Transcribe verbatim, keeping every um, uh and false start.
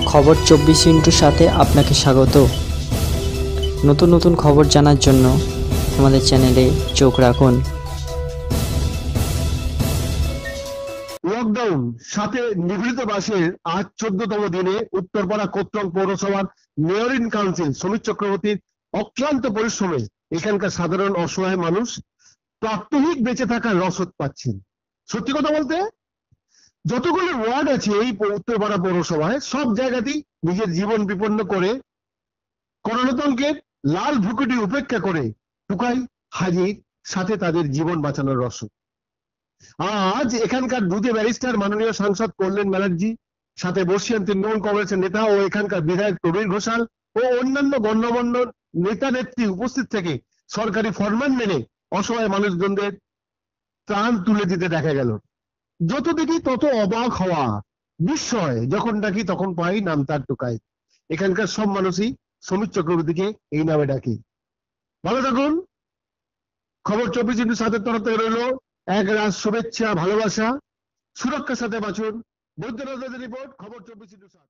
খবর চব্বিশ ইন্টুর সাথে আপনাকে স্বাগত। নতুন নতুন খবর জানার জন্য আমাদের চ্যানেলে চোখ রাখুন। লকডাউন সাথে নিগৃহীত বাসের আজ চোদ্দতম দিনে উত্তরপাড়া কোতরং পৌরসভার মেয়র ইন কাউন্সিল সমীর চক্রবর্তীর অক্লান্ত পরিশ্রমে এখানকার সাধারণ অসহায় মানুষ প্রাত্যহিক বেঁচে থাকার রসদ পাচ্ছেন। সত্যি কথা বলতে যতগুলো ওয়ার্ড আছে এই উত্তরপাড়া পৌরসভায় সব জায়গাতেই নিজের জীবন বিপন্ন করে করোনাতঙ্কের লাল ভুকুটি উপেক্ষা করে টুকাই হাজির, সাথে তাদের জীবন বাঁচানোর রসদ। আজ এখানকার দুধে ব্যারিস্টার মাননীয় সাংসদ কল্যাণ ব্যানার্জি, সাথে বর্ষিয়ান তৃণমূল কংগ্রেসের নেতা ও এখানকার বিধায়ক প্রবীর ঘোষাল ও অন্যান্য গণ্যমান্য নেতা নেত্রী উপস্থিত থেকে সরকারি ফরমান মেনে অসহায় মানুষজনদের ত্রাণ তুলে দিতে দেখা গেল। যত দেখি তত অবাক হওয়া, বিস্ময় যখন ডাকি তখন পাই নাম তার টোকাই। এখানকার সব মানুষই সমীর চক্রবর্তীকে এই নামে ডাকে। ভালো থাকুন। খবর চব্বিশ ইন্টু সাতের তরফ থেকে রইল এক রাত শুভেচ্ছা, ভালোবাসা, সুরক্ষার সাথে বাঁচুন। বৈদ্যনাথের রিপোর্ট, খবর চব্বিশ ইন্টু সাত।